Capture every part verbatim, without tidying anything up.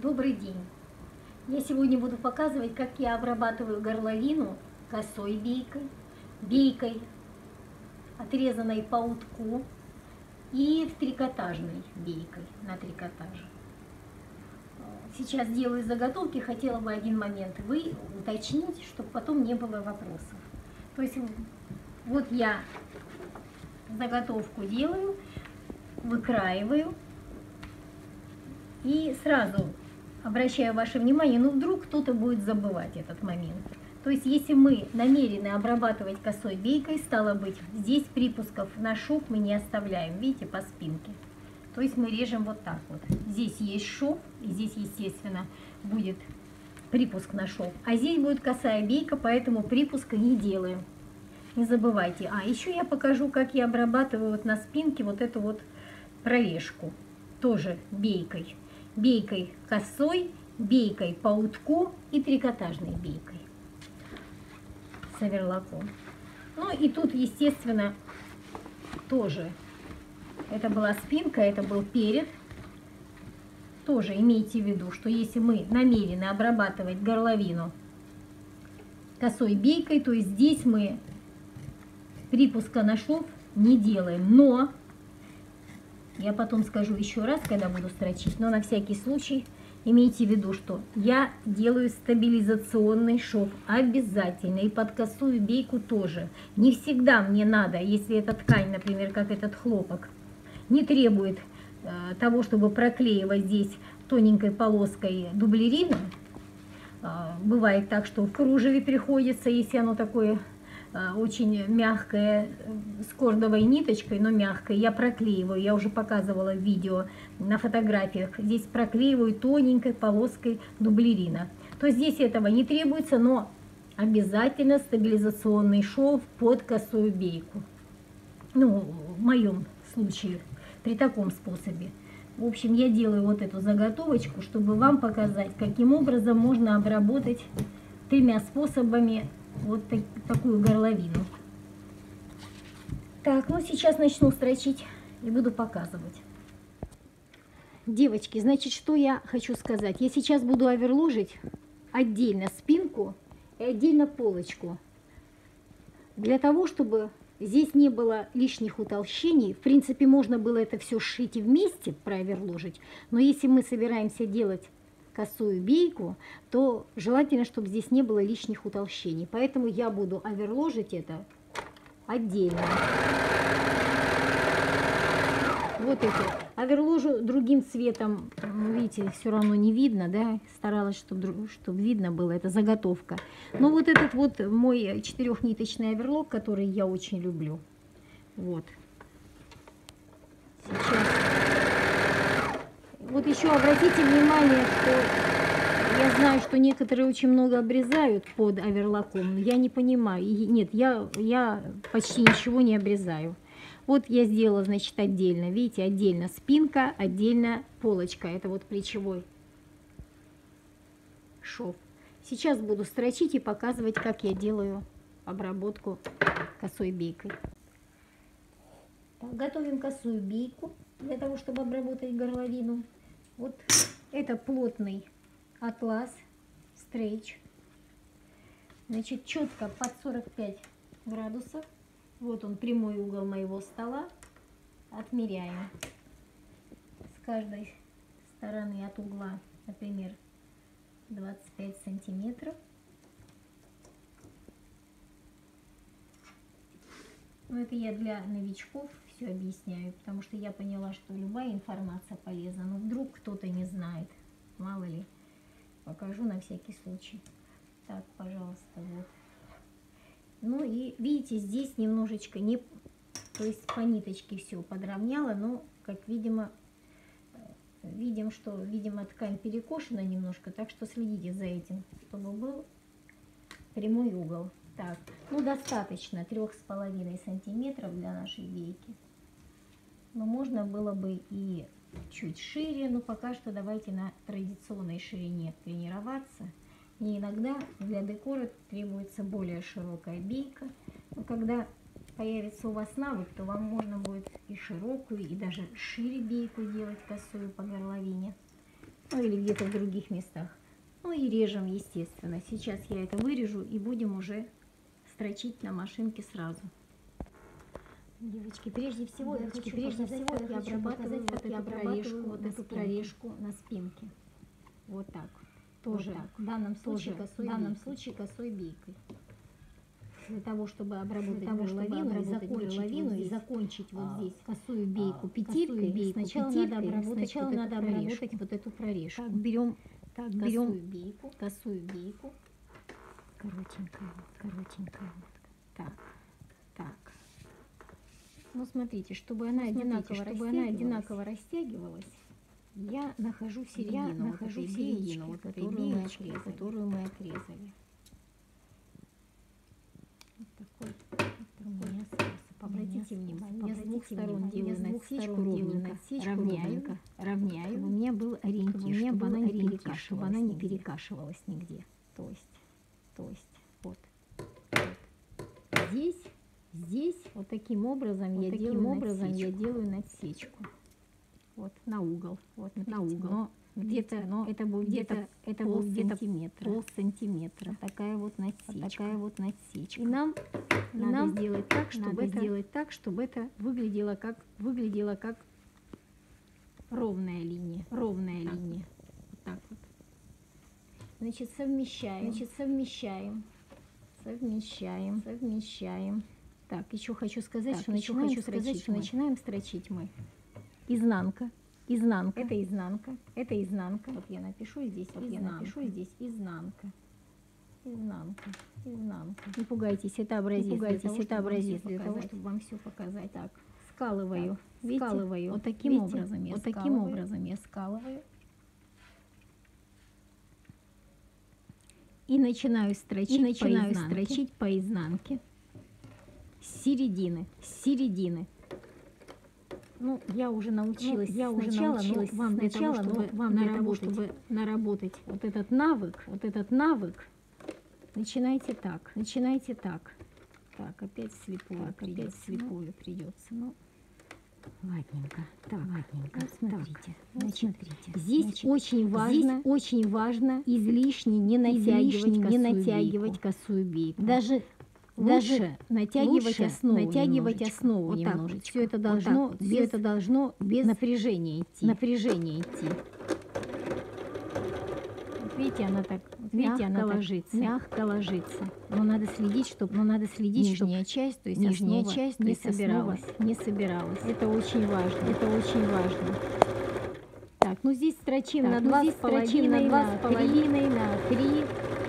Добрый день! Я сегодня буду показывать, как я обрабатываю горловину косой бейкой, бейкой, отрезанной по утку и в трикотажной бейкой на трикотаже. Сейчас делаю заготовки, хотела бы один момент вы уточнить, чтобы потом не было вопросов. То есть вот я заготовку делаю, выкраиваю и сразу обращаю ваше внимание, ну вдруг кто-то будет забывать этот момент. То есть если мы намерены обрабатывать косой бейкой, стало быть, здесь припусков на шов мы не оставляем, видите, по спинке. То есть мы режем вот так вот. Здесь есть шов, и здесь, естественно, будет припуск на шов. А здесь будет косая бейка, поэтому припуска не делаем. Не забывайте. А еще я покажу, как я обрабатываю вот на спинке вот эту вот прорежку. Тоже бейкой. Бейкой косой, бейкой по утку и трикотажной бейкой с оверлоком. Ну и тут, естественно, тоже это была спинка, это был перед. Тоже имейте в виду, что если мы намерены обрабатывать горловину косой бейкой, то есть здесь мы припуска на шов не делаем. Но я потом скажу еще раз, когда буду строчить, но на всякий случай имейте в виду, что я делаю стабилизационный шов обязательно, и под косую бейку тоже. Не всегда мне надо, если эта ткань, например, как этот хлопок, не требует э, того, чтобы проклеивать здесь тоненькой полоской дублерину. Э, бывает так, что в кружеве приходится, если оно такое очень мягкая, с кордовой ниточкой, но мягкой, я проклеиваю, я уже показывала в видео на фотографиях, здесь проклеиваю тоненькой полоской дублерина. То есть здесь этого не требуется, но обязательно стабилизационный шов под косую бейку. Ну, в моем случае, при таком способе. В общем, я делаю вот эту заготовочку, чтобы вам показать, каким образом можно обработать тремя способами вот так, такую горловину. Так, ну сейчас начну строчить и буду показывать. Девочки, значит, что я хочу сказать. Я сейчас буду оверложить отдельно спинку и отдельно полочку. Для того, чтобы здесь не было лишних утолщений. В принципе, можно было это все сшить и вместе проверложить. Но если мы собираемся делать косую бейку, то желательно, чтобы здесь не было лишних утолщений. Поэтому я буду оверложить это отдельно. Вот это. Оверложу другим цветом, видите, все равно не видно, да, старалась, чтобы, чтобы видно было, это заготовка. Но вот этот вот мой четырехниточный оверлок, который я очень люблю. Вот. Сейчас. Вот еще обратите внимание, что я знаю, что некоторые очень много обрезают под оверлоком. Я не понимаю. И нет, я, я почти ничего не обрезаю. Вот я сделала, значит, отдельно. Видите, отдельно спинка, отдельно полочка. Это вот плечевой шов. Сейчас буду строчить и показывать, как я делаю обработку косой бейкой. Так, готовим косую бейку для того, чтобы обработать горловину. Вот это плотный атлас, стрейч. Значит, четко под сорок пять градусов. Вот он, прямой угол моего стола. Отмеряем с каждой стороны от угла, например, двадцать пять сантиметров. Но это я для новичков все объясняю, потому что я поняла, что любая информация полезна, но вдруг кто-то не знает, мало ли, покажу на всякий случай. Так, пожалуйста, вот. Ну и видите, здесь немножечко не, то есть по ниточке все подровняла, но как видимо, видим, что, видимо, ткань перекошена немножко, так что следите за этим, чтобы был прямой угол. Так, ну достаточно трех с половиной сантиметров для нашей бейки. Но можно было бы и чуть шире, но пока что давайте на традиционной ширине тренироваться. И иногда для декора требуется более широкая бейка. Но когда появится у вас навык, то вам можно будет и широкую, и даже шире бейку делать косую по горловине. ну или где-то в других местах. Ну и режем, естественно. Сейчас я это вырежу и будем уже строчить на машинке сразу. Девочки, прежде всего, Девочки, я хочу прежде показать, всего как я хочу обрабатываю показать, вот как я эту обрабатываю прорежку, вот вот эту эту прорежку на спинке. Вот так. Тоже Вот так. в данном случае, Тоже косой, в данном бейкой. случае косой бейкой. Для того, чтобы обработать Для того, чтобы горловину, обработать и горловину вот и здесь, закончить вот а, здесь косую бейку а, петелькой, косую бейку сначала петелькой, надо обработать, сначала вот, надо эту обработать прорежку. вот эту прорежку. Так, берем, Так, косую берем бейку, косую бейку. коротенькая, коротенькая. Так, так. Ну, смотрите, чтобы она, Ну, смотрите, одинаково, чтобы она растягивалась, одинаково растягивалась, я нахожу середину, я вот нахожу этой середину, беечки, вот этой которую, мы беечки, отрезали, которую мы отрезали. Вот такой, вот такой способ. Обратите внимание, я с двух сторон делаю надсечку ровненько, равняю, равняю, чтобы у меня был ориентир, чтобы, меня был она, не ориентир чтобы она не перекашивалась нигде. То есть, то есть, вот. вот. Здесь, здесь, вот таким образом, вот я, таким делаю образом я делаю надсечку. Вот на угол, вот на угол. Но где-то, но это будет где-то, это пол сантиметра, пол сантиметра. Вот такая вот надсечка, вот такая вот надсечка. И нам, и надо нам сделать так, чтобы это, сделать так, чтобы это выглядело как, выглядело как ровная линия, ровная так. линия. Вот так вот. Значит, совмещаем, значит, совмещаем, совмещаем, совмещаем. Так, еще хочу сказать, так, что начинаем хочу сказать, строчить, что мы. начинаем строчить мы. Изнанка, изнанка, это изнанка, это изнанка. Вот я напишу здесь, вот изнанка. я напишу здесь изнанка, изнанка, изнанка. Не пугайтесь, это образец, не пугайтесь, того, это образец для того, чтобы вам все показать. Так, скалываю, так, видите? скалываю, вот таким видите? образом, я вот скалываю. таким образом я скалываю. И начинаю строчить, и начинаю по строчить по изнанке с середины, с середины. Ну, я уже научилась, ну, я уже сначала, научилась вам для того, чтобы вам для того, чтобы наработать вот этот навык, вот этот навык. Начинайте так, начинайте так. Так, опять слепую, так, опять слепую ну, придется. Ну, ладненько, так, ладненько. Вот смотрите, так, значит, смотрите. Здесь значит, очень важно, здесь очень важно излишне не натягивать, излишне не натягивать косую бейку. Даже Лучше Даже натягивать лучше основу, натягивать основу вот немножечко. Так, все это должно, вот без, все это должно без напряжения идти. Напряжения идти. Вот видите, она так, вот видите, она ложится, мягко ложится. Но надо следить, чтобы, но надо следить, нижняя чтобы часть, то есть нижняя основа часть, не собиралась, не собиралась. Это очень важно, это очень важно. Так, ну здесь строчим так, на два с половиной, на половиной, на три.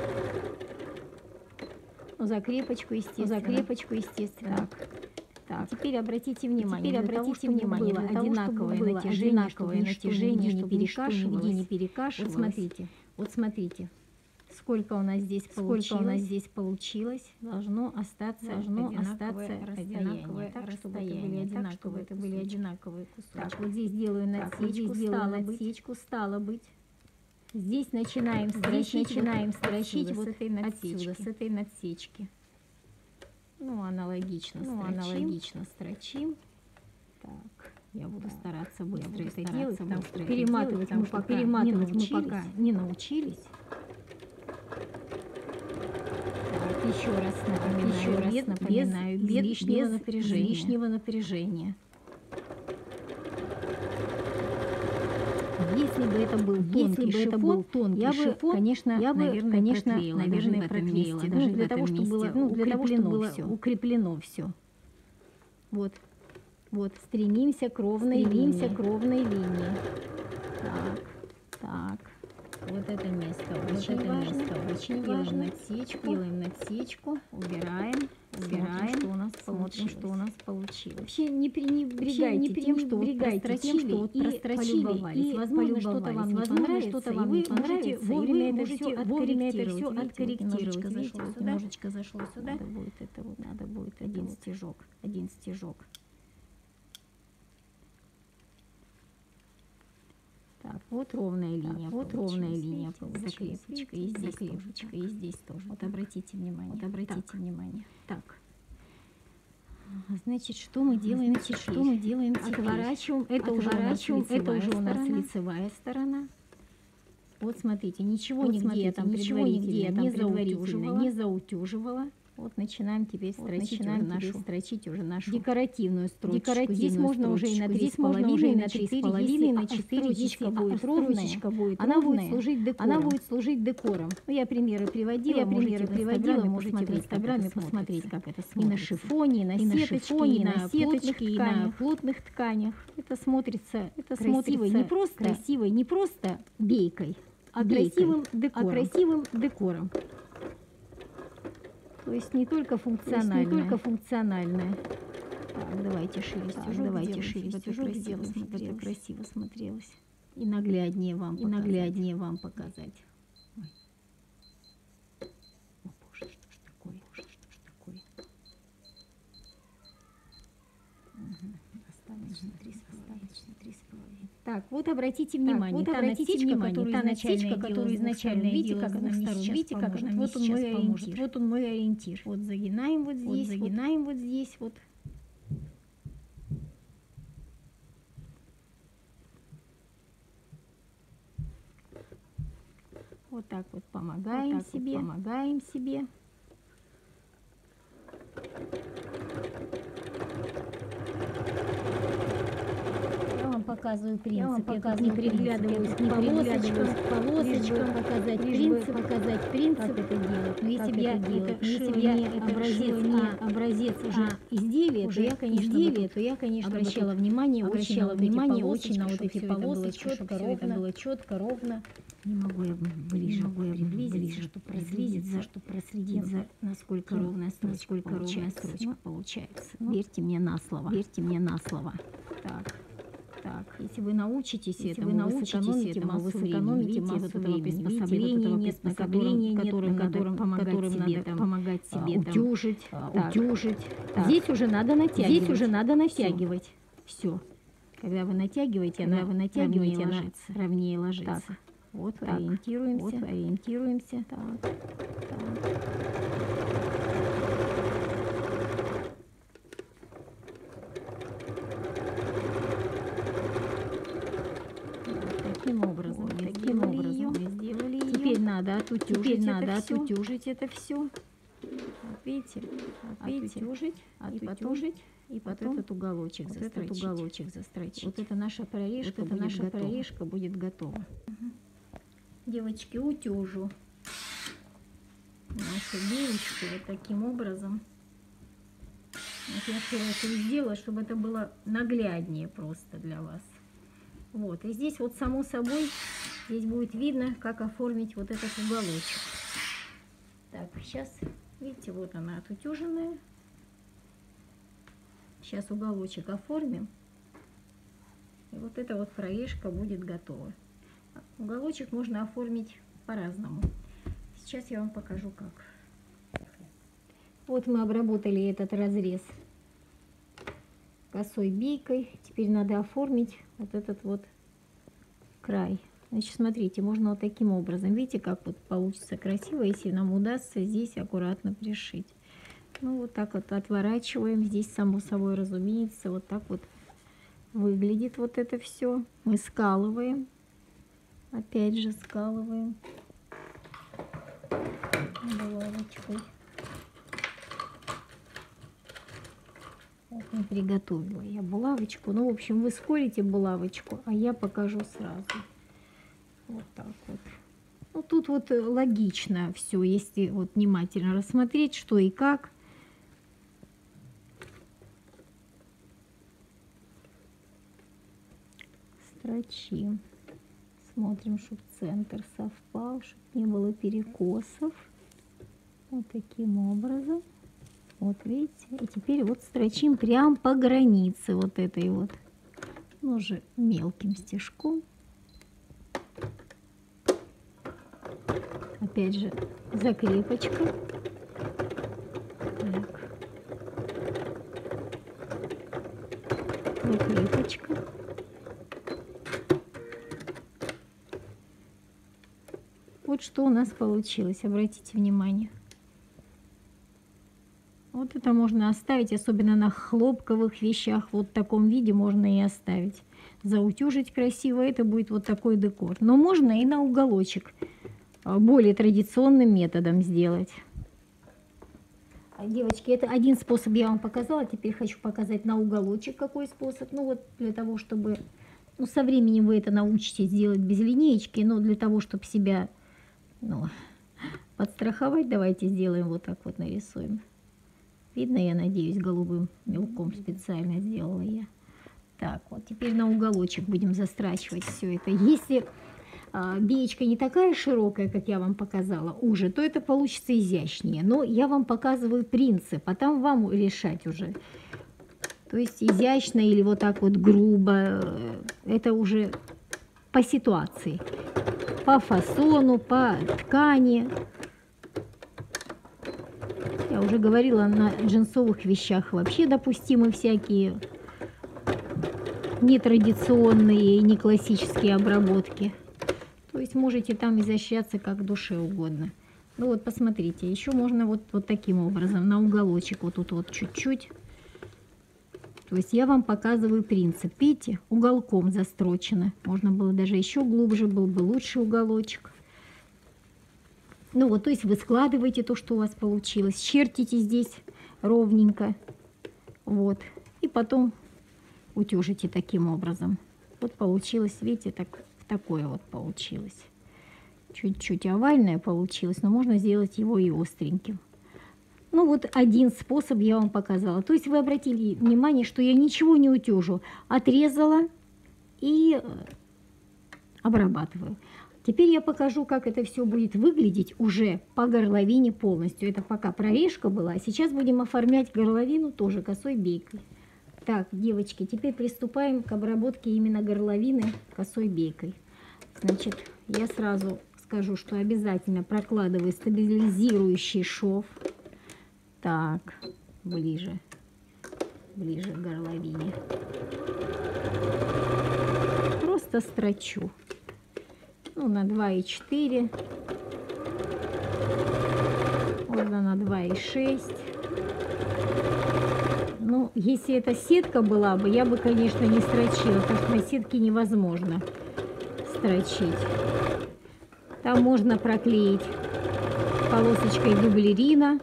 Закрепочку, естественно. Закрепочку, естественно. Так, так. Теперь обратите внимание. Теперь обратите того, внимание. Было одинаковое было натяжение, одинаковое натяжение, не перекашивалось. Не перекашивалось. Вот смотрите, вот смотрите, сколько у нас здесь получилось. Сколько у нас здесь получилось. Должно остаться, должно остаться одинаковое так, чтобы это были одинаковые, так, чтобы это были одинаковые кусочки. Так, вот здесь делаю надсечку, стало надсечку, стало быть. Здесь начинаем строчить, начинаем вот строчить вот с этой надсечки. Отсюда, с этой надсечки. Ну, аналогично ну, строчим. аналогично строчим. Так, я буду так. стараться быстро буду это стараться делать, потому что перематывать, мы, пока перематывать мы пока не научились. Так, еще раз напоминаю, еще раз без, напоминаю, без, без, лишнего, без напряжения. лишнего напряжения. Если бы это был тонкий Если бы шифон, это был тонкий я шифон, бы, конечно, я бы, наверное, конечно, проклеила, наверное, проклеила, даже ну, для того, чтобы было, ну, для того, чтобы было все. укреплено все. Вот, вот, стремимся к ровной стремимся линии. к ровной линии. Так, так. Вот это место очень вот важно, место очень делаем важно. Надсечку, делаем надсечку, убираем, убираем, что у нас смотрим, что у нас получилось. Вообще не пренебрегайте не тем, что вот прострочили, что вот прострочили, и возможно что-то вам не понравится, что-то вам не понравится, вовремя это все откорректировать. Видите, немножечко зашло сюда. Надо будет это вот, надо будет один стежок, один стежок. Так, вот ровная линия, так, вот ровная линия, закрепочка, и здесь закрепочка, и здесь тоже. Вот обратите внимание, вот обратите так. внимание. Так, значит, что мы делаем? Значит, что мы делаем? Отворачиваем, это уже отворачиваем, это уже у нас лицевая сторона. Вот смотрите, ничего Вот нигде смотрите, я там ничего предварительно нигде я там не предварительно заутюживала. не заутюживала. Вот начинаем теперь Вот строчить начинаем уже теперь нашу строчить уже нашу декоративную строчку. декоративную Здесь можно уже и на строчку. три Здесь с можно уже и половиной, на на три с четыре, половиной, если на четыре, строчечка если будет ровная, строчечка будет она будет ровная, служить декором. она будет служить декором. Ну, я примеры приводила, Я можете примеры в приводила, Инстаграме можете в посмотреть, как Инстаграме это посмотреть, смотрится. как это И на смотрится. шифоне, и на И на сеточке, шифоне, и и на на сеточке, сеточке, и и на на плотных тканях. Это смотрится, это красивой, смотрится не просто красивой, не просто бейкой, а бейкой, красивым а декором. красивым декором. То есть не только То есть функциональное. не только функциональное. Так, давайте шире Так, стежок давайте сделаем, шире чтобы это стежок красиво сделаем, чтобы это смотрелось. красиво смотрелось. И нагляднее вам И показать. нагляднее вам показать. Ой. О боже, что ж такое? Боже, что ж такое? Угу. Осталось на три с половиной. Три с половиной. Так, вот обратите внимание, вот та обратите насечка, внимание, которую та изначально насечка, я которую делала с двух изначально сторон, я видите, делала как с она двух мне сторон, сейчас видите, как поможет. она мне Вот он сейчас мой поможет. ориентир. Вот он мой ориентир. Вот загинаем вот здесь, Вот вот загинаем вот здесь вот. Вот так вот помогаем Вот так себе, вот помогаем себе. Я вам показываю принцип. Я вам Я тут показываю не приглядываюсь принцип. к Я тут не полосочкам, приглядываюсь к к полосочкам, полосочкам, показать лишь бы принцип, показать принцип, как это делать. Но если как бы я это делать. это Но если шила бы я не это образец, шила не а образец уже уже изделие, уже то я, конечно, бы изделие, тут то я, конечно, бы обращала тут внимание, очень обращала на вот эти внимание полосочки, очень на вот чтобы эти всё это было полосочки, чтобы четко, всё это ровно. было четко, ровно. Не могу я ближе, Не могу я приблизиться, ближе, чтобы приблизиться, проследить, чтобы проследить, за насколько тем, ровная строчка насколько ровная получается. строчка Ну, получается. ну, Верьте мне на слово. Верьте мне на слово. Так, так. Если вы научитесь Если этому, вы вы научитесь сэкономите этому, массу вы времени. сэкономите Видите, массу вот этого времени. Видите, вот приспособления этого нет, на приспособления нет, которым, на котором- помогать которым себе, надо там, помогать а, себе, там, утюжить, а, так. утюжить. Так. Здесь уже надо натягивать. Здесь уже надо натягивать. Все. Когда вы натягиваете, Когда она вы натягиваете, ровнее она ложится. ровнее ложится. Так, вот Так, ориентируемся. вот ориентируемся. Так, так. Таким образом, Вот мы таким сделали образом её. мы сделали Теперь её. надо отутюжить Теперь это надо всё. отутюжить это все. Вот видите, Вот видите, отутюжить, и потом, отутюжить, и вот потом этот уголочек вот застрочить. этот уголочек застрочить. Вот это наша прорежка, Вот это будет наша готова. прорежка будет готова. Девочки, утюжу нашу белочку вот таким образом. Вот я все это сделала, чтобы это было нагляднее просто для вас. Вот, и здесь вот само собой, здесь будет видно, как оформить вот этот уголочек. Так, сейчас, видите, вот она отутюженная. Сейчас уголочек оформим. И вот эта вот прорежка будет готова. Уголочек можно оформить по-разному. Сейчас я вам покажу, как. Вот мы обработали этот разрез косой бейкой. Теперь надо оформить вот этот вот край. Значит, смотрите, можно вот таким образом. Видите, как вот получится красиво, если нам удастся здесь аккуратно пришить. Ну, вот так вот отворачиваем. Здесь, само собой, разумеется, вот так вот выглядит вот это все. Мы скалываем. Опять же скалываем булавочкой. Вот не приготовила я булавочку. Ну, в общем, вы сколите булавочку, а я покажу сразу. Вот так вот. Ну, тут вот логично все, если вот внимательно рассмотреть, что и как. Строчим. Смотрим, чтобы центр совпал, чтобы не было перекосов. Вот таким образом. Вот видите. И теперь вот строчим прям по границе вот этой вот. Ну, уже мелким стежком. Опять же закрепочка. Так. Закрепочка. Вот что у нас получилось, обратите внимание. Вот это можно оставить, особенно на хлопковых вещах, вот в таком виде можно и оставить. заутюжить красиво, это будет вот такой декор. Но можно и на уголочек более традиционным методом сделать. Девочки, это один способ я вам показала, теперь хочу показать на уголочек какой способ. Ну вот для того, чтобы, ну со временем вы это научитесь делать без линеечки, но для того, чтобы себя, ну, подстраховать, давайте сделаем вот так вот, нарисуем. Видно, я надеюсь, голубым мелком специально сделала я. Так, вот теперь на уголочек будем застрачивать все это. Если а, биечка не такая широкая, как я вам показала, уже, то это получится изящнее. Но я вам показываю принцип, а там вам решать уже. То есть изящно или вот так вот грубо, это уже по ситуации, по фасону, по ткани. Я уже говорила, на джинсовых вещах вообще допустимы всякие нетрадиционные и не классические обработки. То есть можете там изощряться как душе угодно. Ну вот посмотрите, еще можно вот, вот таким образом, на уголочек, вот тут вот чуть-чуть. То есть я вам показываю принцип. Видите, уголком застрочено. Можно было даже еще глубже, был бы лучше уголочек. Ну вот, то есть вы складываете то, что у вас получилось, чертите здесь ровненько, вот, и потом утюжите таким образом. Вот получилось, видите, так, такое вот получилось. Чуть-чуть овальное получилось, но можно сделать его и остреньким. Ну вот один способ я вам показала. То есть вы обратили внимание, что я ничего не утюжу, отрезала и обрабатываю. Теперь я покажу, как это все будет выглядеть уже по горловине полностью. Это пока прорежка была, а сейчас будем оформлять горловину тоже косой бейкой. Так, девочки, теперь приступаем к обработке именно горловины косой бейкой. Значит, я сразу скажу, что обязательно прокладываю стабилизирующий шов. Так, ближе, ближе к горловине. Просто строчу. Ну, на два и четыре, можно на два и шесть. Ну, если это сетка была бы, я бы, конечно, не строчила, потому что на сетке невозможно строчить. Там можно проклеить полосочкой дублерина,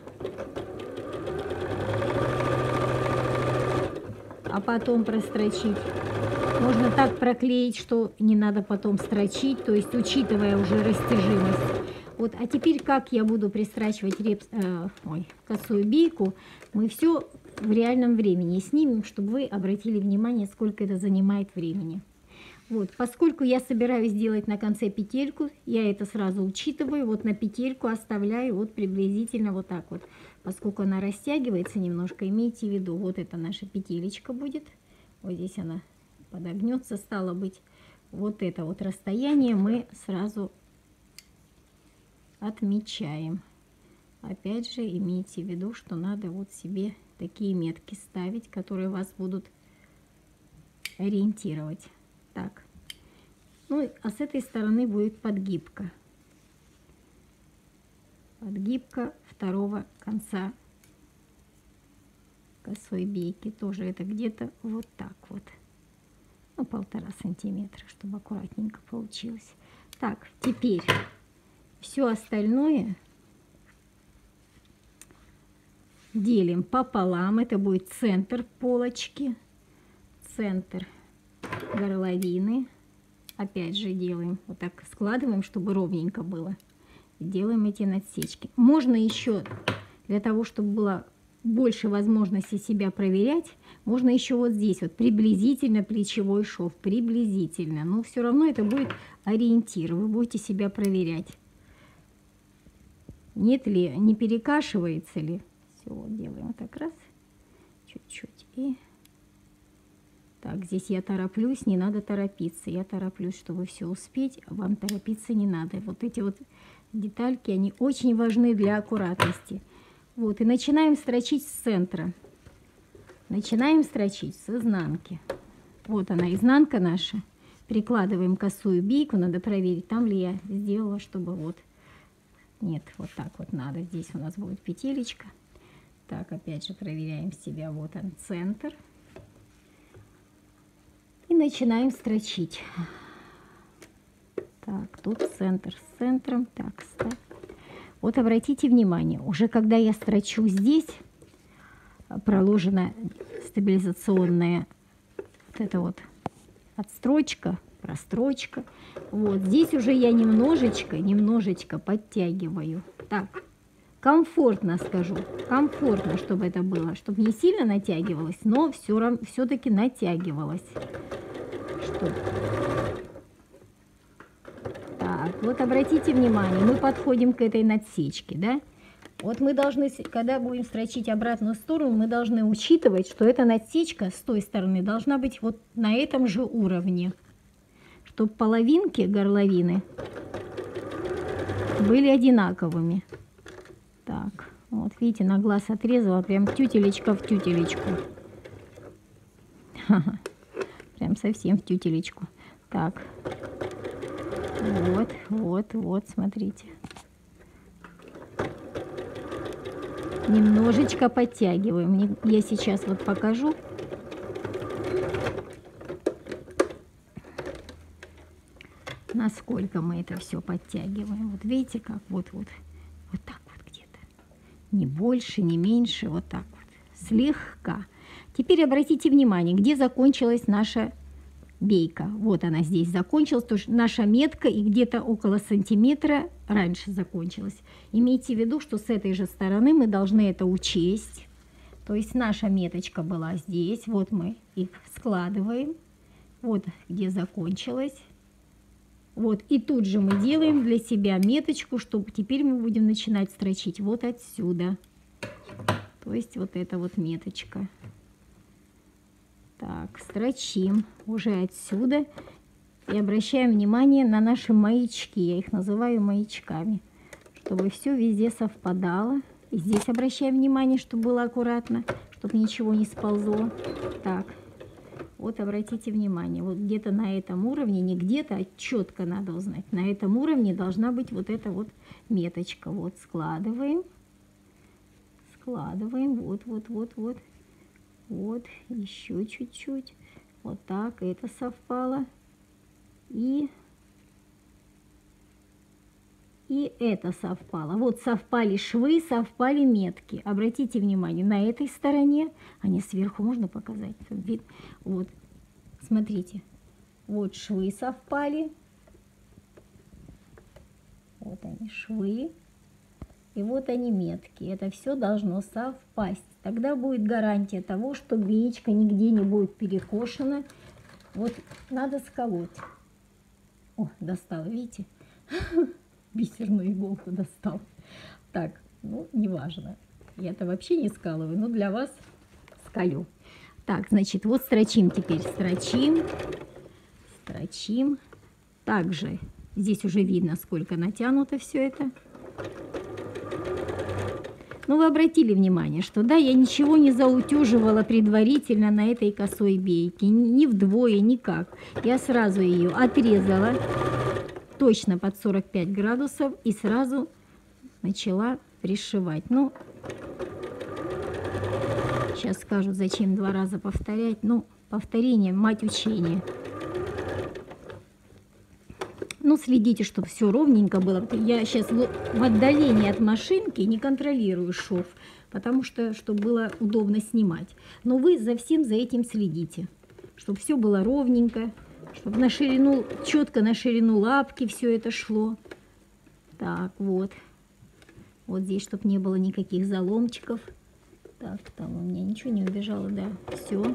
а потом прострочить. Можно так проклеить, что не надо потом строчить, то есть учитывая уже растяжимость. Вот, а теперь как я буду пристрачивать репс, э, ой, косую бейку, мы все в реальном времени снимем, чтобы вы обратили внимание, сколько это занимает времени. Вот, поскольку я собираюсь сделать на конце петельку, я это сразу учитываю, вот на петельку оставляю вот приблизительно вот так вот. Поскольку она растягивается немножко, имейте в виду, вот это наша петелечка будет, вот здесь она подогнется, стало быть, вот это вот расстояние мы сразу отмечаем. Опять же, имейте в виду, что надо вот себе такие метки ставить, которые вас будут ориентировать. Так, ну а с этой стороны будет подгибка. Подгибка второго конца косой бейки. Тоже это где-то вот так вот. Ну, полтора сантиметра, чтобы аккуратненько получилось. Так, теперь все остальное делим пополам. Это будет центр полочки, центр горловины. Опять же делаем вот так, складываем, чтобы ровненько было. Делаем эти надсечки. Можно еще, для того, чтобы было больше возможности себя проверять, можно еще вот здесь вот приблизительно плечевой шов, приблизительно. Но все равно это будет ориентир, вы будете себя проверять. Нет ли, не перекашивается ли. Все, вот делаем вот так раз, чуть-чуть. И так, здесь я тороплюсь, не надо торопиться. Я тороплюсь, чтобы все успеть, а вам торопиться не надо. Вот эти вот детальки, они очень важны для аккуратности. Вот, и начинаем строчить с центра. Начинаем строчить с изнанки. Вот она, изнанка наша. Прикладываем косую бейку, надо проверить, там ли я сделала, чтобы вот... Нет, вот так вот надо. Здесь у нас будет петелечка. Так, опять же проверяем себя. Вот он, центр. И начинаем строчить. Так, тут центр с центром. Так, стоп. Вот обратите внимание, уже когда я строчу здесь, проложена стабилизационная вот эта вот отстрочка, прострочка. Вот здесь уже я немножечко, немножечко подтягиваю. Так, комфортно скажу, комфортно, чтобы это было, чтобы не сильно натягивалось, но все равно, все-таки натягивалось. Чтобы... Так, вот обратите внимание, мы подходим к этой надсечке, да? Вот мы должны, когда будем строчить обратную сторону, мы должны учитывать, что эта надсечка с той стороны должна быть вот на этом же уровне, чтобы половинки горловины были одинаковыми. Так, вот видите, на глаз отрезала, прям тютелечка в тютелечку. Ха-ха, прям совсем в тютелечку. Так, вот, вот, вот, смотрите. Немножечко подтягиваем. Я сейчас вот покажу. Насколько мы это все подтягиваем. Вот видите, как вот-вот. Вот так вот где-то. Не больше, не меньше. Вот так вот. Слегка. Теперь обратите внимание, где закончилась наша бейка. Вот она здесь закончилась. То есть наша метка и где-то около сантиметра раньше закончилась. Имейте в виду, что с этой же стороны мы должны это учесть. То есть наша меточка была здесь. Вот мы их складываем. Вот где закончилась. Вот. И тут же мы делаем для себя меточку, чтобы теперь мы будем начинать строчить вот отсюда. То есть вот эта вот меточка. Так, строчим уже отсюда и обращаем внимание на наши маячки. Я их называю маячками, чтобы все везде совпадало. И здесь обращаем внимание, чтобы было аккуратно, чтобы ничего не сползло. Так, вот обратите внимание, вот где-то на этом уровне, не где-то, а четко надо узнать. На этом уровне должна быть вот эта вот меточка. Вот складываем, складываем, вот, вот, вот, вот. Вот, еще чуть-чуть. Вот так, это совпало. И, и это совпало. Вот совпали швы, совпали метки. Обратите внимание, на этой стороне, они сверху можно показать. Вот, смотрите. Вот швы совпали. Вот они, швы. И вот они метки. Это все должно совпасть. Тогда будет гарантия того, что беечка нигде не будет перекошена. Вот надо сколоть. О, достал, видите? Бисерную иголку достал. Так, ну, неважно. Я-то вообще не скалываю, но для вас скалю. Так, значит, вот строчим теперь. Строчим. Строчим. Также здесь уже видно, сколько натянуто все это. Ну, вы обратили внимание, что да, я ничего не заутюживала предварительно на этой косой бейке, ни вдвое, никак. Я сразу ее отрезала точно под сорок пять градусов и сразу начала пришивать. Ну, сейчас скажут, зачем два раза повторять. Ну, повторение, мать учения. Ну, следите, чтобы все ровненько было. Я сейчас в отдалении от машинки не контролирую шов, потому что, чтобы было удобно снимать. Но вы за всем за этим следите, чтобы все было ровненько, чтобы на ширину, четко на ширину лапки все это шло. Так, вот. Вот здесь, чтобы не было никаких заломчиков. Так, там у меня ничего не убежало, да, все.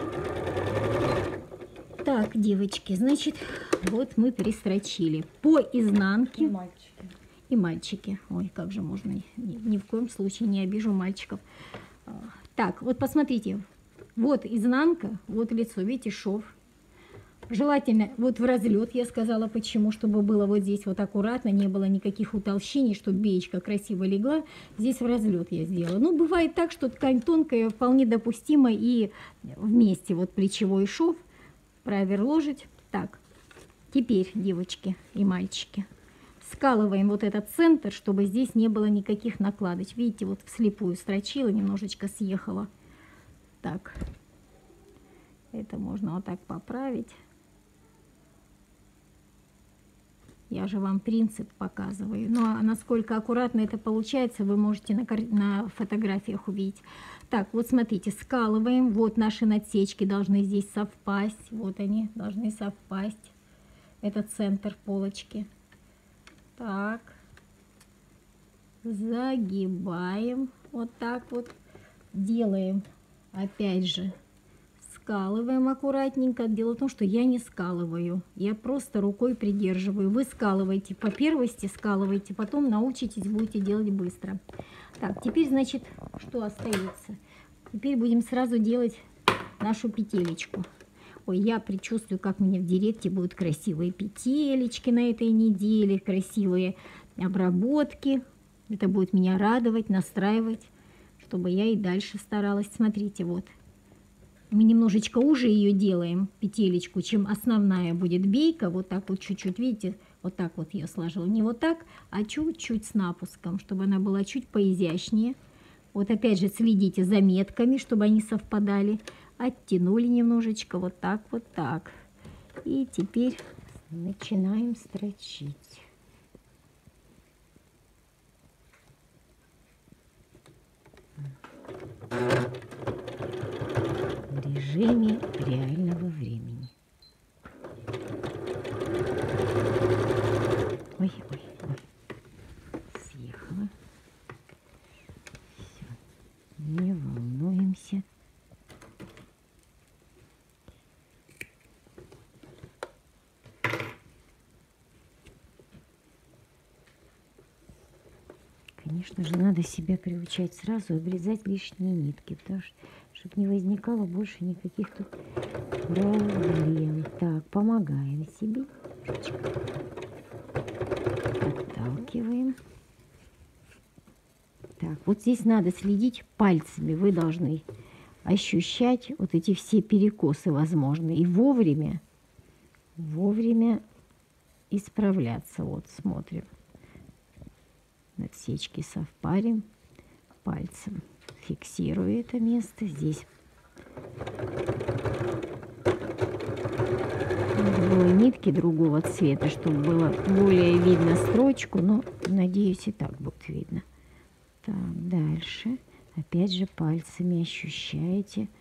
Так, девочки, значит, вот мы пристрочили по изнанке. И мальчики. И мальчики. Ой, как же можно, ни, ни в коем случае не обижу мальчиков. Так, вот посмотрите, вот изнанка, вот лицо, видите, шов. Желательно вот в разлет, я сказала, почему, чтобы было вот здесь вот аккуратно, не было никаких утолщений, чтобы беечка красиво легла. Здесь в разлет я сделала. Ну, бывает так, что ткань тонкая, вполне допустима, и вместе вот плечевой шов проверложить. Так, теперь, девочки и мальчики, скалываем вот этот центр, чтобы здесь не было никаких накладочек. Видите, вот вслепую строчила, немножечко съехала. Так. Это можно вот так поправить. Я же вам принцип показываю. Ну, а насколько аккуратно это получается, вы можете на, на фотографиях увидеть. Так, вот смотрите, скалываем. Вот наши надсечки должны здесь совпасть. Вот они должны совпасть. Это центр полочки. Так. Загибаем. Вот так вот. Делаем. Опять же. Скалываем аккуратненько. Дело в том, что я не скалываю. Я просто рукой придерживаю. Вы скалываете по первости, скалываете. Потом научитесь, будете делать быстро. Так, теперь, значит, что остается? Теперь будем сразу делать нашу петелечку. Ой, я предчувствую, как мне в директе будут красивые петелечки на этой неделе. Красивые обработки. Это будет меня радовать, настраивать, чтобы я и дальше старалась. Смотрите, вот. Мы немножечко уже ее делаем, петелечку, чем основная будет бейка. Вот так вот чуть-чуть, видите, вот так вот ее сложила. Не вот так, а чуть-чуть с напуском, чтобы она была чуть поизящнее. Вот опять же следите за метками, чтобы они совпадали. Оттянули немножечко, вот так, вот так. И теперь начинаем строчить. В режиме реального времени. Ой, ой, ой. Съехала. Все. Не волнуемся. Конечно же, надо себя приучать сразу обрезать лишние нитки, потому что, чтобы не возникало больше никаких тут проблем. Так, помогаем себе. Отталкиваем. Так, вот здесь надо следить пальцами. Вы должны ощущать вот эти все перекосы возможные. И вовремя, вовремя исправляться. Вот, смотрим. Надсечки совпарим, пальцем фиксирую это место. Здесь другой нитки другого цвета, чтобы было более видно строчку, но, надеюсь, и так будет видно. Так, дальше. Опять же пальцами ощущаете.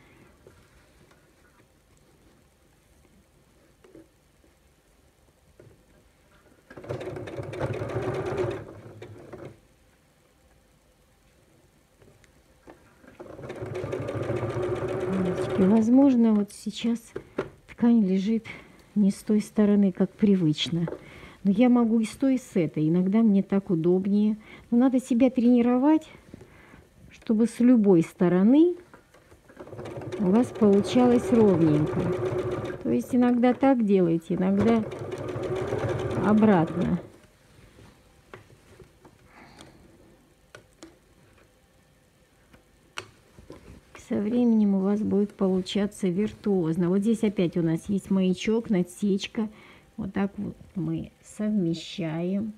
И, возможно, вот сейчас ткань лежит не с той стороны, как привычно. Но я могу и с той, и с этой. Иногда мне так удобнее. Но надо себя тренировать, чтобы с любой стороны у вас получалось ровненько. То есть иногда так делаете, иногда обратно. Со временем у вас будет получаться виртуозно. Вот здесь опять у нас есть маячок, надсечка. Вот так вот мы совмещаем.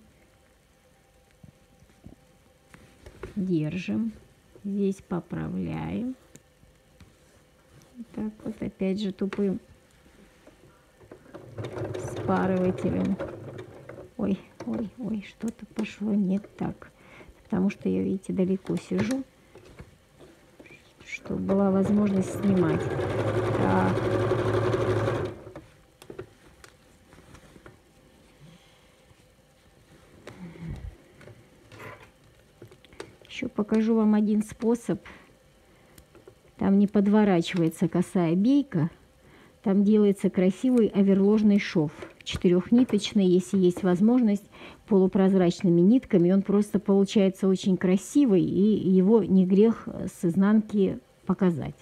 Держим. Здесь поправляем. Вот так вот опять же тупым спарывателем. Ой, ой, ой, что-то пошло не так. Потому что я, видите, далеко сижу. Чтобы была возможность снимать. Так. Еще покажу вам один способ. Там не подворачивается косая бейка. Там делается красивый оверложный шов. Четырехниточный, если есть возможность, полупрозрачными нитками. Он просто получается очень красивый, и его не грех с изнанки показать.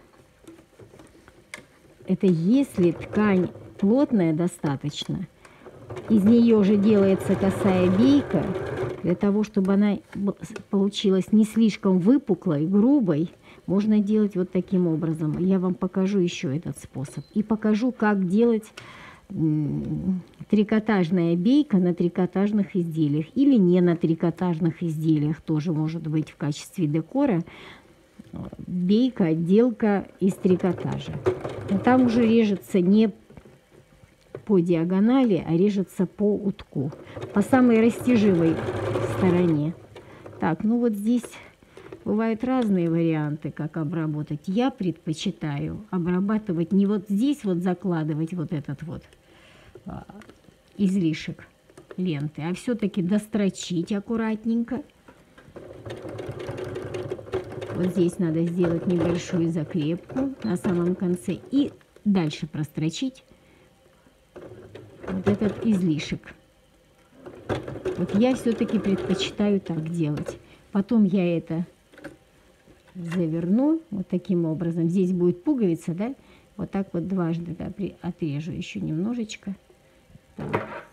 Это если ткань плотная достаточно, из нее уже делается косая бейка, для того, чтобы она получилась не слишком выпуклой, грубой, можно делать вот таким образом. Я вам покажу еще этот способ. И покажу, как делать трикотажная бейка на трикотажных изделиях или не на трикотажных изделиях, тоже может быть в качестве декора. бейка, отделка из трикотажа. Но там уже режется не по диагонали, а режется по утку, по самой растяживой стороне. Так, ну вот здесь бывают разные варианты, как обработать. Я предпочитаю обрабатывать не вот здесь вот закладывать вот этот вот а, излишек ленты, а все-таки дострочить аккуратненько. Вот здесь надо сделать небольшую заклепку на самом конце и дальше прострочить вот этот излишек. Вот я все-таки предпочитаю так делать. Потом я это заверну вот таким образом. Здесь будет пуговица, да? Вот так вот дважды, да, отрежу еще немножечко. Так.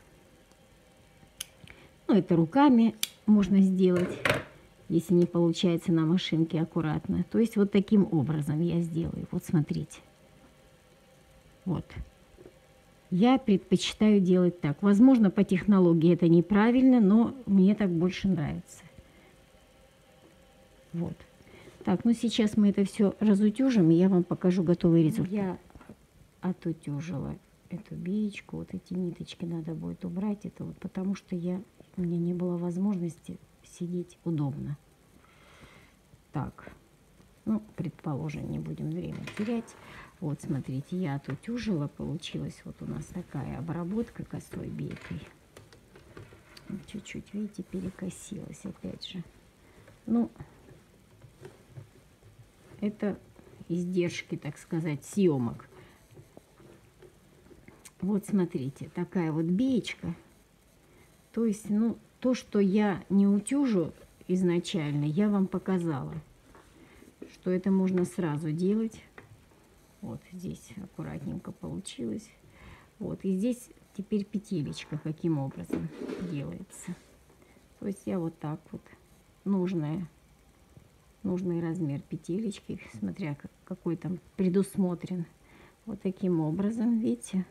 Ну, это руками можно сделать, если не получается на машинке аккуратно. То есть вот таким образом я сделаю. Вот смотрите. Вот. Я предпочитаю делать так. Возможно, по технологии это неправильно, но мне так больше нравится. Вот. Так, ну сейчас мы это все разутюжим, и я вам покажу готовый результат. Я отутюжила эту биечку. Вот эти ниточки надо будет убрать. Это вот потому что я, у меня не было возможности сидеть удобно. Так, ну, предположим, не будем время терять. Вот, смотрите, я отутюжила, получилась вот у нас такая обработка косой бейкой. Чуть-чуть, видите, перекосилась опять же. Ну, это издержки, так сказать, съемок. Вот, смотрите, такая вот беечка. То есть, ну, то, что я не утюжу изначально, я вам показала, что это можно сразу делать. Вот здесь аккуратненько получилось. Вот, и здесь теперь петелечка каким образом делается. То есть я вот так вот нужное, нужный размер петелечки, смотря какой там предусмотрен. Вот таким образом, видите.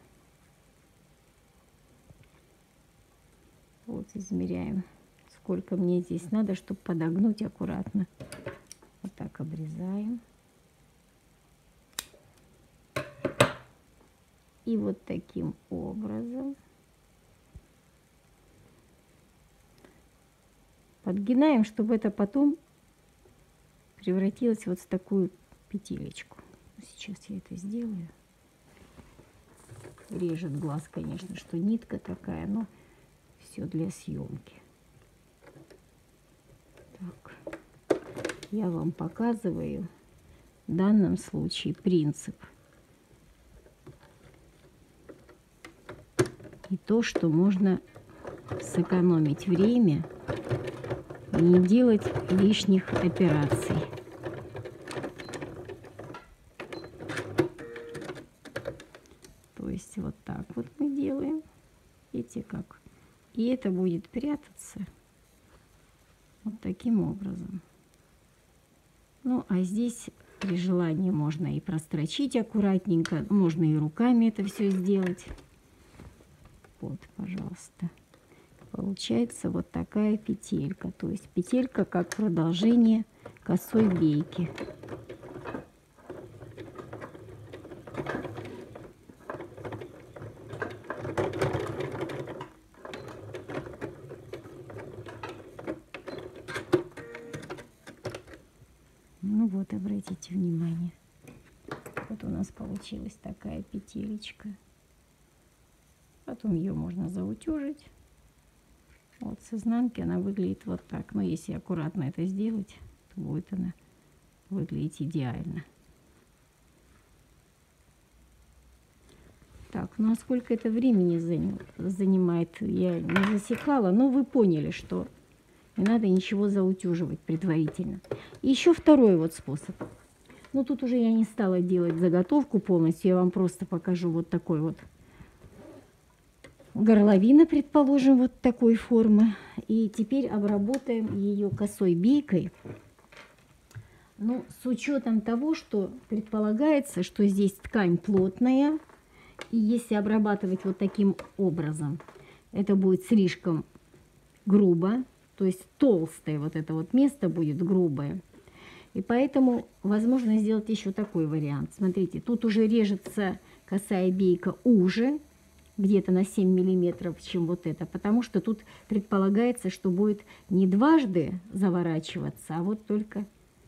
Вот измеряем, сколько мне здесь надо, чтобы подогнуть аккуратно. Вот так обрезаем. И вот таким образом подгинаем, чтобы это потом превратилось вот в такую петелечку. Сейчас я это сделаю. Режет глаз, конечно, что нитка такая, но все для съемки. Так. Я вам показываю в данном случае принцип. И то, что можно сэкономить время и не делать лишних операций. То есть вот так вот мы делаем. Видите как? И это будет прятаться вот таким образом. Ну, а здесь при желании можно и прострочить аккуратненько, можно и руками это все сделать. Вот, пожалуйста. Получается вот такая петелька. То есть петелька как продолжение косой бейки. Ну вот, обратите внимание. Вот у нас получилась такая петелечка. Потом ее можно заутюжить. Вот с изнанки она выглядит вот так. Но если аккуратно это сделать, то будет она выглядеть идеально. Так, ну а сколько это времени занимает, я не засекала. Но вы поняли, что не надо ничего заутюживать предварительно. И еще второй вот способ. Ну тут уже я не стала делать заготовку полностью. Я вам просто покажу вот такой вот. Горловина, предположим, вот такой формы. И теперь обработаем ее косой бейкой. Ну, с учетом того, что предполагается, что здесь ткань плотная. И если обрабатывать вот таким образом, это будет слишком грубо. То есть толстое вот это вот место будет грубое. И поэтому возможно сделать еще такой вариант. Смотрите, тут уже режется косая бейка уже, где-то на семь миллиметров, чем вот это, потому что тут предполагается, что будет не дважды заворачиваться, а вот только,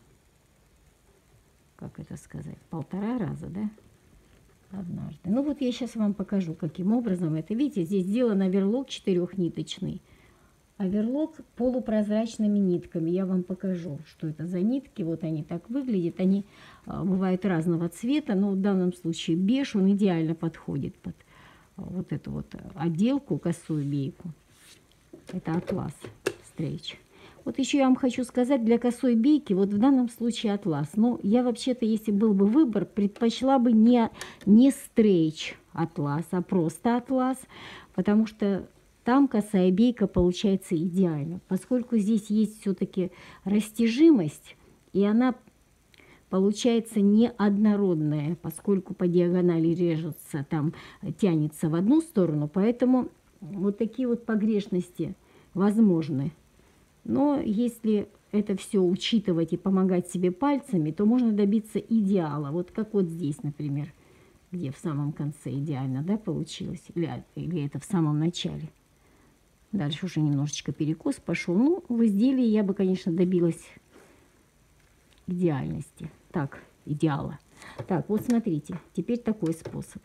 как это сказать, полтора раза, да? Однажды. Ну вот я сейчас вам покажу, каким образом это. Видите, здесь сделан оверлок четырехниточный. Оверлок полупрозрачными нитками. Я вам покажу, что это за нитки. Вот они так выглядят. Они а, бывают разного цвета, но в данном случае беж, он идеально подходит под а, вот эту вот отделку, косую бейку. Это атлас стрейч. Вот еще я вам хочу сказать, для косой бейки, вот в данном случае атлас. Но я вообще-то, если был бы выбор, предпочла бы не, не стрейч атлас, а просто атлас, потому что там косая бейка получается идеально, поскольку здесь есть все-таки растяжимость, и она получается неоднородная, поскольку по диагонали режется, там тянется в одну сторону, поэтому вот такие вот погрешности возможны. Но если это все учитывать и помогать себе пальцами, то можно добиться идеала. Вот как вот здесь, например, где в самом конце идеально, да, получилось, или, или это в самом начале. Дальше уже немножечко перекос пошел. Ну, в изделии я бы, конечно, добилась идеальности. Так, идеала. Так, вот смотрите, теперь такой способ.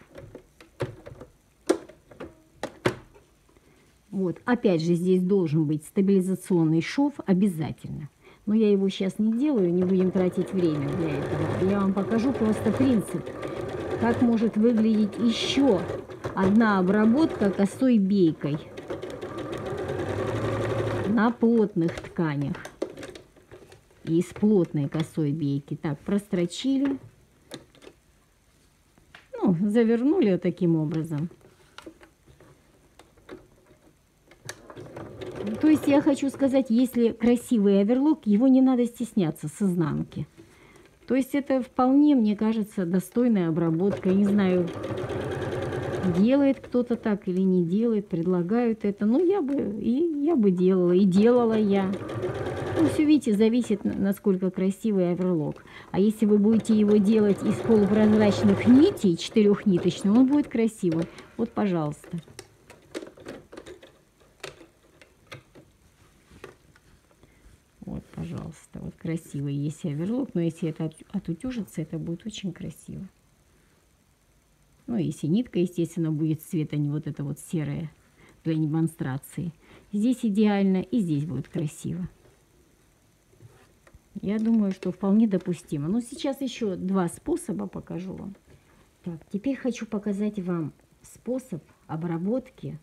Вот, опять же, здесь должен быть стабилизационный шов обязательно. Но я его сейчас не делаю, не будем тратить время для этого. Я вам покажу просто принцип, как может выглядеть еще одна обработка косой бейкой на плотных тканях. И из плотной косой бейки. Так, прострочили. Ну, завернули вот таким образом. То есть я хочу сказать, если красивый оверлок, его не надо стесняться с изнанки. То есть это вполне, мне кажется, достойная обработка. Я не знаю, делает кто-то так или не делает, предлагают это. Ну, я бы, и я бы делала, и делала я. Ну, все, видите, зависит, насколько красивый оверлок. А если вы будете его делать из полупрозрачных нитей, четырехниточных, он будет красивый. Вот, пожалуйста. Вот, пожалуйста, вот красивый есть оверлок, но если это отутюжится, это будет очень красиво. Ну, если нитка, естественно, будет цвета не вот это вот серое для демонстрации. Здесь идеально, и здесь будет красиво. Я думаю, что вполне допустимо. Но сейчас еще два способа покажу вам. Так, теперь хочу показать вам способ обработки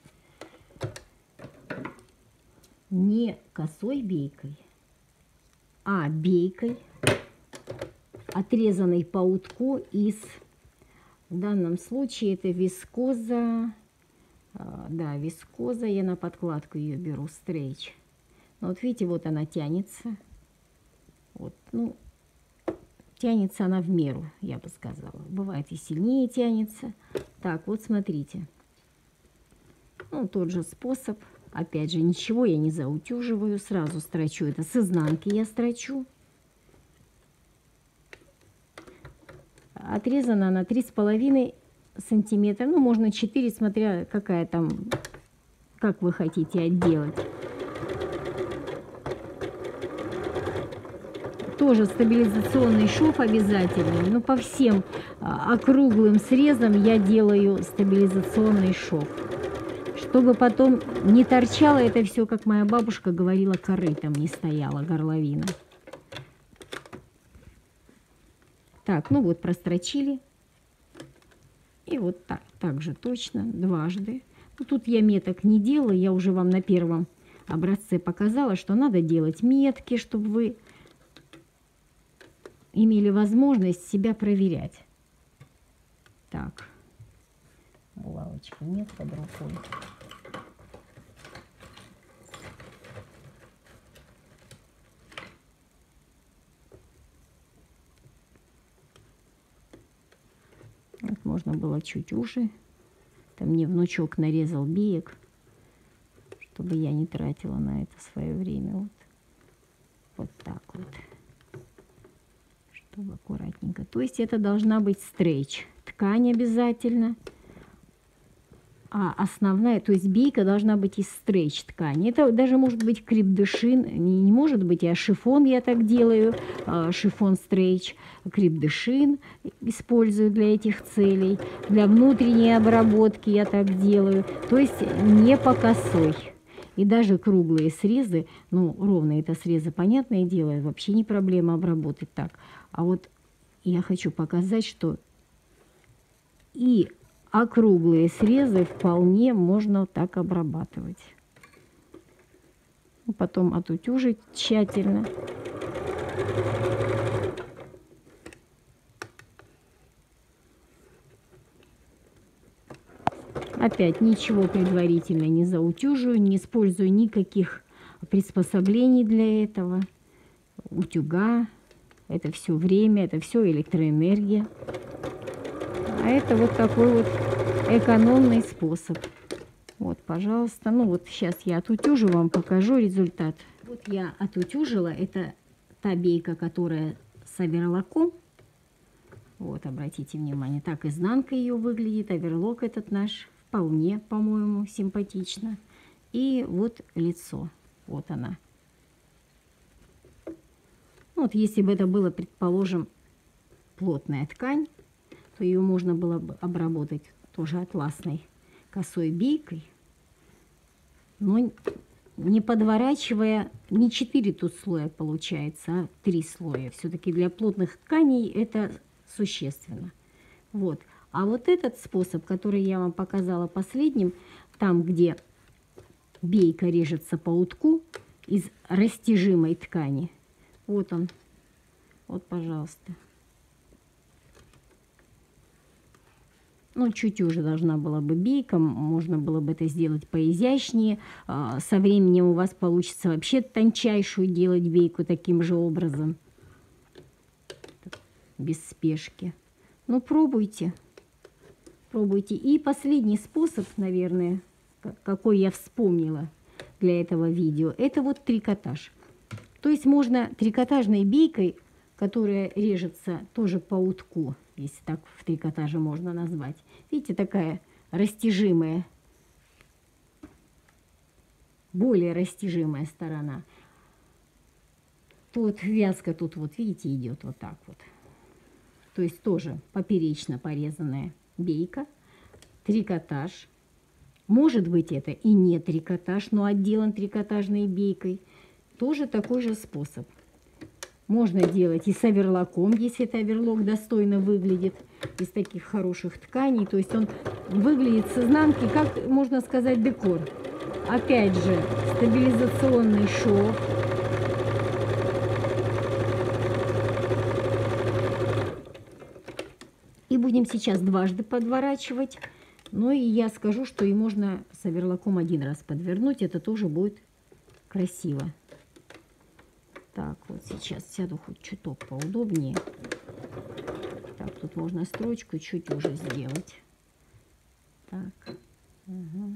не косой бейкой, а бейкой, отрезанной по утку из, в данном случае это вискоза, да, вискоза, я на подкладку ее беру, стрейч. Но вот видите, вот она тянется, вот, ну, тянется она в меру, я бы сказала. Бывает и сильнее тянется. Так, вот смотрите, ну, тот же способ. Опять же, ничего я не заутюживаю, сразу строчу. Это с изнанки я строчу. Отрезана на три с половиной сантиметра. Ну, можно четыре, смотря какая там, как вы хотите отделать. Тоже стабилизационный шов обязательный. Но по всем округлым срезам я делаю стабилизационный шов. Чтобы потом не торчало это все, как моя бабушка говорила, корытом не стояла горловина. Так, ну вот прострочили. И вот так, так же точно, дважды. Ну, тут я меток не делала, я уже вам на первом образце показала, что надо делать метки, чтобы вы имели возможность себя проверять. Так, булавочки нет под рукой. Вот можно было чуть уже. Там мне внучок нарезал беек, чтобы я не тратила на это свое время. Вот, вот так вот. То есть это должна быть стрейч. Ткань обязательно. А основная, то есть бейка должна быть из стрейч ткани. Это даже может быть крепдешин, не, не может быть, а шифон я так делаю, а, шифон стрейч, крепдешин использую для этих целей. Для внутренней обработки я так делаю. То есть не по косой. И даже круглые срезы, ну, ровные это срезы, понятное дело, вообще не проблема обработать так. А вот я хочу показать, что и округлые срезы вполне можно так обрабатывать. Потом отутюжить тщательно. Опять ничего предварительно не заутюживаю, не использую никаких приспособлений для этого. Утюга, это все время, это все электроэнергия. А это вот такой вот экономный способ. Вот, пожалуйста. Ну вот сейчас я отутюжу, вам покажу результат. Вот я отутюжила. Это та бейка, которая с оверлоком. Вот, обратите внимание, так изнанка ее выглядит. Оверлок этот наш вполне, по-моему, симпатично. И вот лицо. Вот она. Вот если бы это было, предположим, плотная ткань, то ее можно было бы обработать тоже атласной косой бейкой, но не подворачивая, не четыре тут слоя получается, а три слоя. Все-таки для плотных тканей это существенно. Вот. А вот этот способ, который я вам показала последним, там, где бейка режется по утку из растяжимой ткани, вот он, вот, пожалуйста. Ну, чуть уже должна была бы бейка, можно было бы это сделать поизящнее. Со временем у вас получится вообще тончайшую делать бейку таким же образом. Без спешки. Ну, пробуйте. Пробуйте. И последний способ, наверное, какой я вспомнила для этого видео, это вот трикотаж. То есть можно трикотажной бейкой, которая режется тоже по утку, если так в трикотаже можно назвать. Видите, такая растяжимая, более растяжимая сторона. Тут вязка, тут вот, видите, идет вот так вот. То есть тоже поперечно порезанная бейка, трикотаж. Может быть, это и не трикотаж, но отделан трикотажной бейкой. Тоже такой же способ. Можно делать и с оверлоком, если это оверлок достойно выглядит, из таких хороших тканей. То есть он выглядит с изнанки, как, можно сказать, декор. Опять же, стабилизационный шов. И будем сейчас дважды подворачивать. Ну и я скажу, что и можно с оверлоком один раз подвернуть. Это тоже будет красиво. Так, вот сейчас сяду хоть чуток поудобнее. Так, тут можно строчку чуть уже сделать. Так. Угу.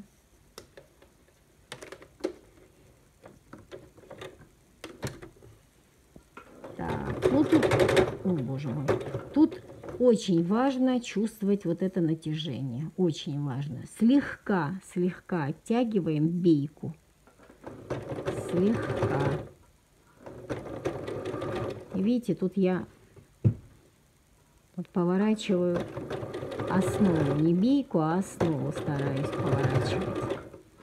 Так, ну тут, о боже мой, тут очень важно чувствовать вот это натяжение. Очень важно. Слегка, слегка оттягиваем бейку. Слегка. Видите, тут я вот поворачиваю основу, не бейку, а основу стараюсь поворачивать.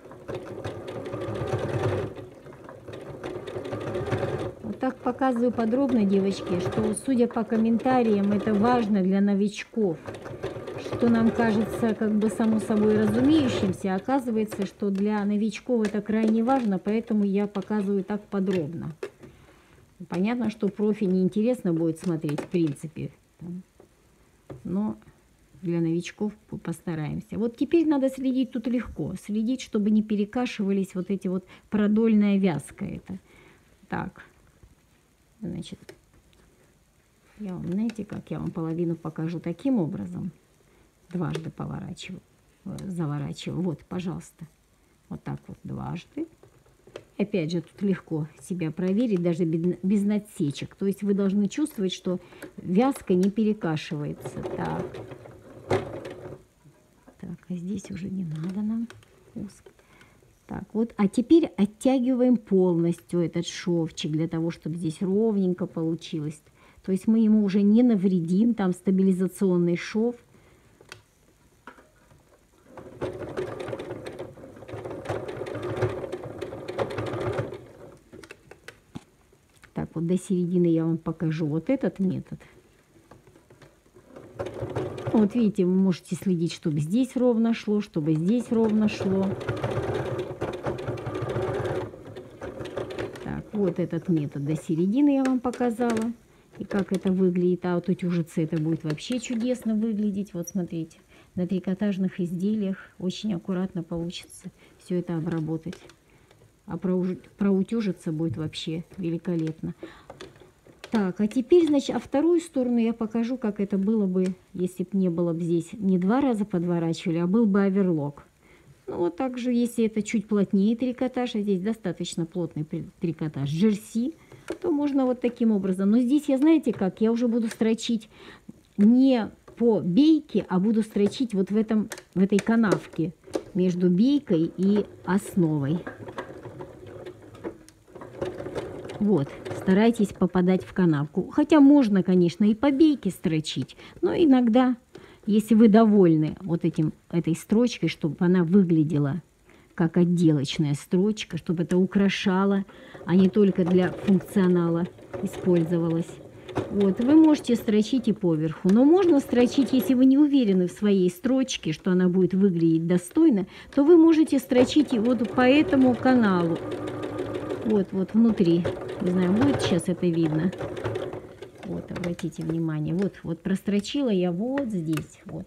Вот так показываю подробно, девочки, что, судя по комментариям, это важно для новичков. Что нам кажется как бы само собой разумеющимся, оказывается, что для новичков это крайне важно, поэтому я показываю так подробно. Понятно, что профи неинтересно будет смотреть, в принципе. Но для новичков постараемся. Вот теперь надо следить тут легко. Следить, чтобы не перекашивались вот эти вот продольная вязка. Это. Так. Значит, я вам, знаете, как я вам половину покажу таким образом. Дважды поворачиваю, заворачиваю. Вот, пожалуйста. Вот так вот дважды. Опять же, тут легко себя проверить, даже без, без надсечек. То есть вы должны чувствовать, что вязка не перекашивается. Так, так, а здесь уже не надо нам узко. Так, вот, а теперь оттягиваем полностью этот шовчик, для того, чтобы здесь ровненько получилось. То есть мы ему уже не навредим, там стабилизационный шов. Так, вот до середины я вам покажу вот этот метод. Вот видите, вы можете следить, чтобы здесь ровно шло, чтобы здесь ровно шло. Так, вот этот метод до середины я вам показала. И как это выглядит. А вот утюжиться это будет вообще чудесно выглядеть. Вот смотрите, на трикотажных изделиях очень аккуратно получится все это обработать. А проутюжиться будет вообще великолепно. Так, а теперь, значит, а вторую сторону я покажу, как это было бы, если бы не было бы здесь не два раза подворачивали, а был бы оверлок. Ну, вот так же, если это чуть плотнее трикотаж, а здесь достаточно плотный трикотаж, джерси, то можно вот таким образом. Но здесь я, знаете как, я уже буду строчить не по бейке, а буду строчить вот в, этом, в этой канавке между бейкой и основой. Вот, старайтесь попадать в канавку. Хотя можно, конечно, и по бейке строчить, но иногда, если вы довольны вот этим, этой строчкой, чтобы она выглядела как отделочная строчка, чтобы это украшало, а не только для функционала использовалось. Вот, вы можете строчить и поверху, но можно строчить, если вы не уверены в своей строчке, что она будет выглядеть достойно, то вы можете строчить и вот по этому каналу. Вот, вот внутри. Не знаю, будет сейчас это видно. Вот, обратите внимание. Вот, вот прострочила я вот здесь. Вот.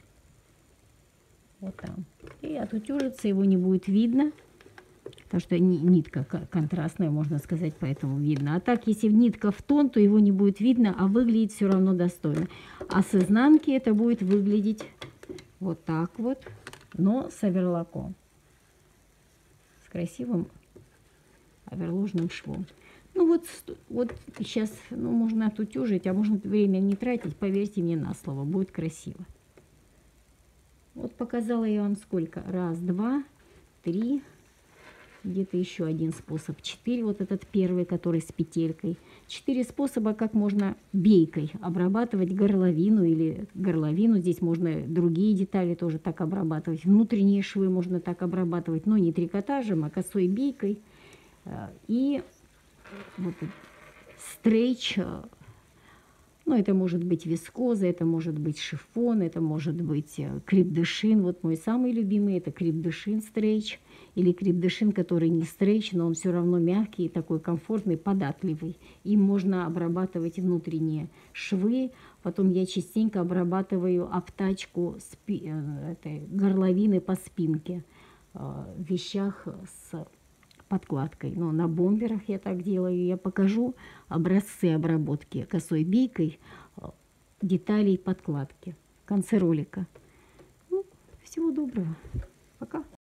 Вот там. И отутюжиться его не будет видно. Потому что нитка контрастная, можно сказать, поэтому видно. А так, если нитка в тон, то его не будет видно, а выглядит все равно достойно. А с изнанки это будет выглядеть вот так вот, но с оверлоком. С красивым оверложным швом. Ну вот, вот сейчас, ну, можно отутюжить, а можно время не тратить, поверьте мне на слово, будет красиво. Вот показала я вам сколько. Раз, два, три, где-то еще один способ. Четыре, вот этот первый, который с петелькой. Четыре способа, как можно бейкой обрабатывать горловину или горловину. Здесь можно другие детали тоже так обрабатывать. Внутренние швы можно так обрабатывать, но не трикотажем, а косой бейкой. И вот стрейч, ну, это может быть вискоза, это может быть шифон, это может быть крепдышин. Вот мой самый любимый — это крепдышин стрейч, или крепдышин, который не стрейч, но он все равно мягкий, такой комфортный, податливый. Им можно обрабатывать внутренние швы. Потом я частенько обрабатываю обтачку спи, этой горловины по спинке в вещах с подкладкой. Но на бомберах я так делаю. Я покажу образцы обработки косой бейкой деталей подкладки в конце ролика. Ну, всего доброго. Пока.